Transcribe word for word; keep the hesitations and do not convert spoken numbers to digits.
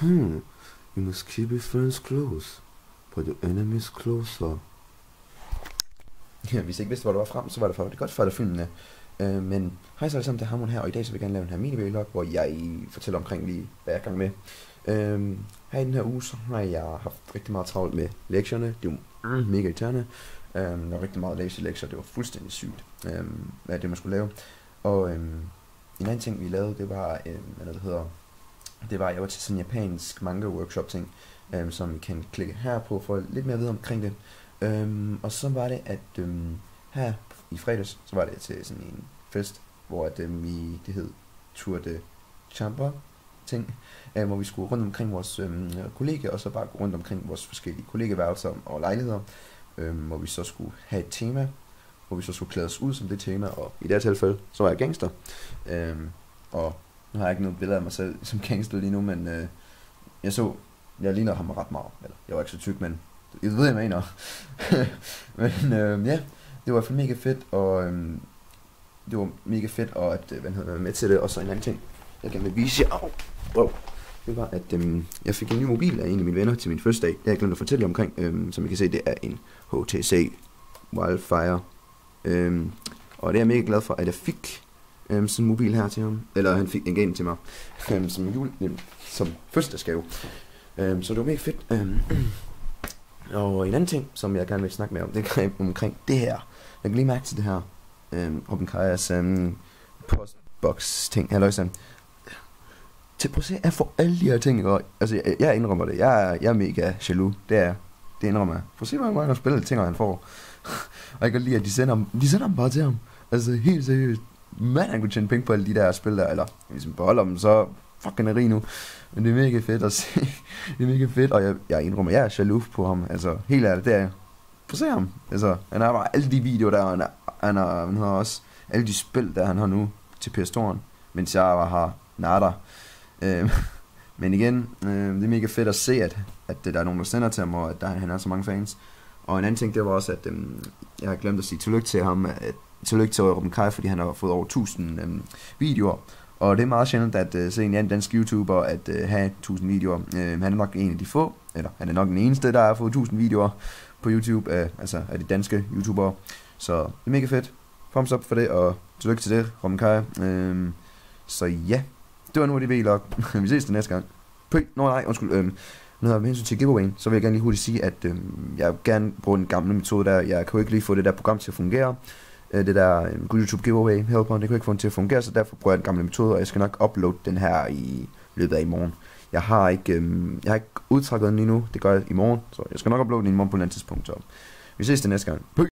Hmm, you must keep your friends close, but your enemies closer. Ja, hvis I ikke vidste, hvor det var frem, så var det for det godt for det filmene. Øh, men hej så alle sammen, det er Hamon her, og i dag så vil jeg gerne lave en her mini-vlog, hvor jeg fortæller omkring lige, hvad jeg er i gang med. Øh, her i den her uge, så har jeg haft rigtig meget travlt med lektierne. Det er jo mega irriterende. Øh, der var rigtig meget at læse i lektier, det var fuldstændig sygt, øh, hvad det man skulle lave. Og øh, en anden ting vi lavede, det var, øh, hvad det hedder, det var, jeg var til sådan en japansk manga workshop ting, øh, som I kan klikke her på for lidt mere at vide omkring det. Øhm, og så var det, at øhm, her i fredags, så var det til sådan en fest, hvor at, øhm, vi, det hed Tour de Chamber ting, øh, hvor vi skulle rundt omkring vores øhm, kollegaer, og så bare gå rundt omkring vores forskellige kollegeværelser og lejligheder, øhm, hvor vi så skulle have et tema, hvor vi så skulle klæde os ud som det tema, og i det her tilfælde, så var jeg gangster. Øhm, og nu har jeg ikke noget billede af mig selv som gangster lige nu, men øh, jeg så, jeg ligner ham ret meget, eller jeg var ikke så tyk, men jeg ved, jeg mener. Men øh, ja, det var i hvert fald mega fedt, og øh, det var mega fedt, og at øh, være med til det. Og så en anden ting, jeg gerne vil vise jer, wow, det var, at øh, jeg fik en ny mobil af en af mine venner til min første dag. Det har jeg glemt at fortælle jer omkring. Øh, som I kan se, det er en H T C Wildfire. Øh, og det er jeg mega glad for, at jeg fik øh, sådan en mobil her til ham. Eller han fik en game til mig, øh, som jul, øh, som fødselsdagsgave. Øh, så det var mega fedt. Øh, Og en anden ting, som jeg gerne vil snakke med om, det er omkring det her. Jeg kan lige mærke til det her. Øhm, Robin Kajas øhm, postbox ting. Halløjsa. Til prøv at se, jeg får alle de her ting. Og, altså, jeg, jeg indrømmer det. Jeg er, jeg er mega jaloux. Det er det indrømmer jeg. Prøv at se, hvor mange spillede ting, han får. Og jeg kan lide, at de sender ham, de sender ham bare til ham. Altså, helt seriøst. Man, han kunne tjene penge på alle de der spil der. Eller, hvis man beholder dem, så fucking er rig nu. Men det er mega fedt at se. Det er mega fedt, og jeg, jeg indrømmer, jeg er jaloux på ham. Altså, helt ærligt, det er jeg. Prøv at se ham. Altså, han har bare alle de videoer der, og han, er, han, har, han har også alle de spil, der han har nu til P S to'en, mens jeg bare har nada. Øhm, men igen, øh, det er mega fedt at se, at, at der er nogen, der sender til ham, og at der, han har så mange fans. Og en anden ting, det var også, at øh, jeg har glemt at sige tillykke til ham, at, tillykke til Robin Kaj, fordi han har fået over tusind øh, videoer. Og det er meget sjældent at uh, se en anden dansk YouTuber at uh, have tusind videoer. Uh, han er nok en af de få, eller han er nok den eneste, der har fået tusind videoer på YouTube, uh, altså af de danske YouTubere. Så det er mega fedt. Thumbs up for det, og tillykke til det, Robin Kaj. Uh, så ja, det var nu af det vlog. Vi ses til næste gang. Pøj, nå nej, undskyld. Uh, Med hensyn til giveawayen, så vil jeg gerne lige hurtigt sige, at uh, jeg vil gerne bruge den gamle metode der. Jeg kan jo ikke lige få det der program til at fungere. Det der um, YouTube giveaway helper, det kan ikke få den til at fungere, så derfor bruger jeg den gamle metode, og jeg skal nok uploade den her i løbet af i morgen. Jeg har ikke, um, jeg har ikke udtrækket den lige nu, det gør jeg i morgen, så jeg skal nok uploade den i morgen på et eller andet tidspunkt, så vi ses til næste gang. Pøj!